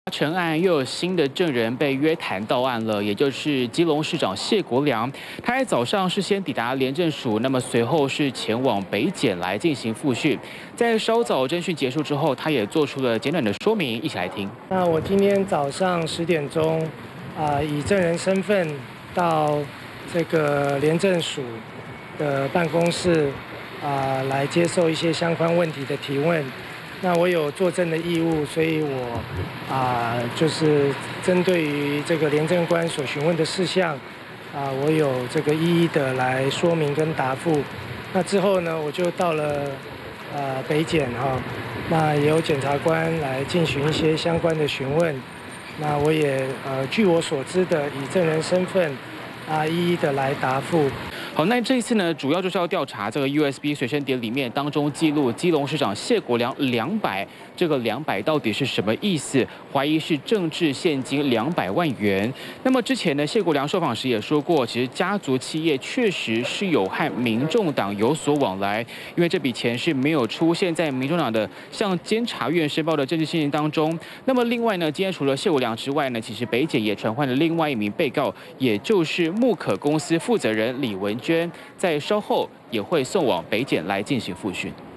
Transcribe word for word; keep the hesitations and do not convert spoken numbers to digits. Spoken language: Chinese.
陈案又有新的证人被约谈到案了，也就是基隆市长谢国良。他在早上是先抵达廉政署，那么随后是前往北检来进行复讯。在稍早侦讯结束之后，他也做出了简短的说明，一起来听。 那我今天早上十点钟，啊、呃，以证人身份到这个廉政署的办公室，啊、呃，来接受一些相关问题的提问。 那我有作证的义务，所以我啊、呃，就是针对于这个廉政官所询问的事项，啊、呃，我有这个一一的来说明跟答复。那之后呢，我就到了呃北检哈，那也有检察官来进行一些相关的询问。那我也呃据我所知的，以证人身份啊、呃、一一的来答复。 好，那这一次呢，主要就是要调查这个 U S B 随身碟里面当中记录基隆市长谢国良两百，这个两百到底是什么意思？怀疑是政治现金两百万元。那么之前呢，谢国良受访时也说过，其实家族企业确实是有和民众党有所往来，因为这笔钱是没有出现在民众党的向监察院申报的政治现金当中。那么另外呢，今天除了谢国良之外呢，其实北检也传唤了另外一名被告，也就是木可公司负责人李文娟。 在稍后也会送往北检来进行复讯。